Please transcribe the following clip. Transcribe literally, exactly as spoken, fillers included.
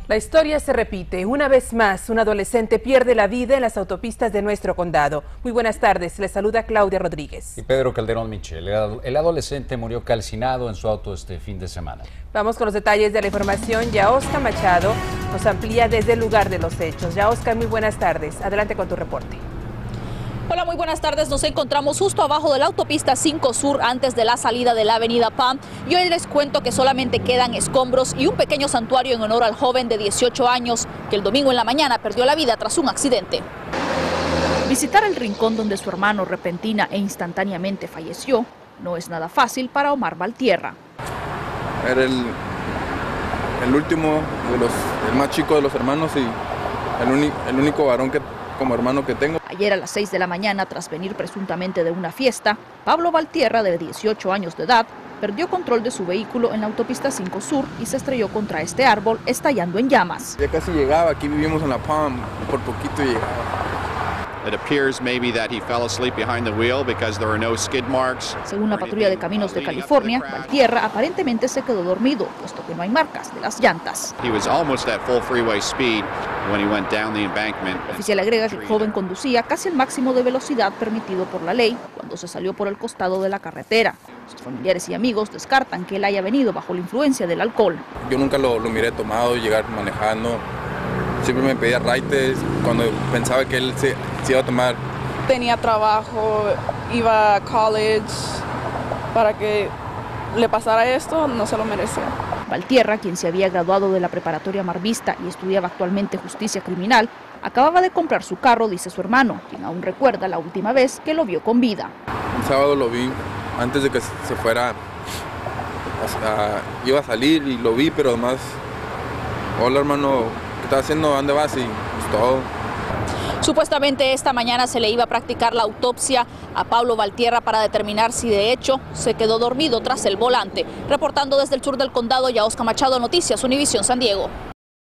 La historia se repite. Una vez más, un adolescente pierde la vida en las autopistas de nuestro condado. Muy buenas tardes. Les saluda Claudia Rodríguez. Y Pedro Calderón Michel. El adolescente murió calcinado en su auto este fin de semana. Vamos con los detalles de la información. Yaosca Machado nos amplía desde el lugar de los hechos. Yaosca, muy buenas tardes. Adelante con tu reporte. Hola, muy buenas tardes. Nos encontramos justo abajo de la autopista cinco Sur, antes de la salida de la avenida Pam. Y hoy les cuento que solamente quedan escombros y un pequeño santuario en honor al joven de dieciocho años que el domingo en la mañana perdió la vida tras un accidente. Visitar el rincón donde su hermano repentina e instantáneamente falleció no es nada fácil para Omar Valtierra. Era el, el último, de los, el más chico de los hermanos y el, uni, el único varón que como hermano que tengo. Ayer a las seis de la mañana, tras venir presuntamente de una fiesta, Pablo Valtierra, de dieciocho años de edad, perdió control de su vehículo en la autopista cinco Sur y se estrelló contra este árbol, estallando en llamas. Ya casi llegaba, aquí vivimos en la Palm, por poquito llegaba. It appears maybe that he fell asleep behind the wheel because there are no skid marks. Según la Patrulla de Caminos de California, Valtierra aparentemente se quedó dormido, puesto que no hay marcas de las llantas. He was almost at full freeway speed when he went down the embankment. El oficial agrega que el joven conducía casi el máximo de velocidad permitido por la ley cuando se salió por el costado de la carretera. Sus familiares y amigos descartan que él haya venido bajo la influencia del alcohol. Yo nunca lo, lo miré tomado, llegar manejando. Siempre me pedía raites cuando pensaba que él se, se iba a tomar. Tenía trabajo, iba a college, para que le pasara esto, no se lo merecía. Valtierra, quien se había graduado de la preparatoria Marvista y estudiaba actualmente justicia criminal, acababa de comprar su carro, dice su hermano, quien aún recuerda la última vez que lo vio con vida. El sábado lo vi, antes de que se fuera, hasta, iba a salir y lo vi, pero además, hola hermano, ¿qué estás haciendo? ¿Dónde vas? Y pues todo. Supuestamente esta mañana se le iba a practicar la autopsia a Pablo Valtierra para determinar si de hecho se quedó dormido tras el volante. Reportando desde el sur del condado, Yaosca Machado, Noticias Univisión San Diego.